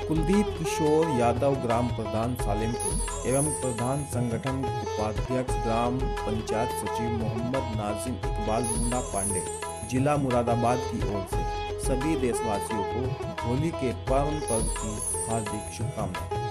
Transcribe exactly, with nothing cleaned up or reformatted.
कुलदीप किशोर यादव ग्राम प्रधान सालेमपुर एवं प्रधान संगठन उपाध्यक्ष ग्राम पंचायत सचिव मोहम्मद नाजिम इकबाल मुन्ना पांडे जिला मुरादाबाद की ओर से सभी देशवासियों को होली के पावन पर्व की हार्दिक शुभकामनाएं।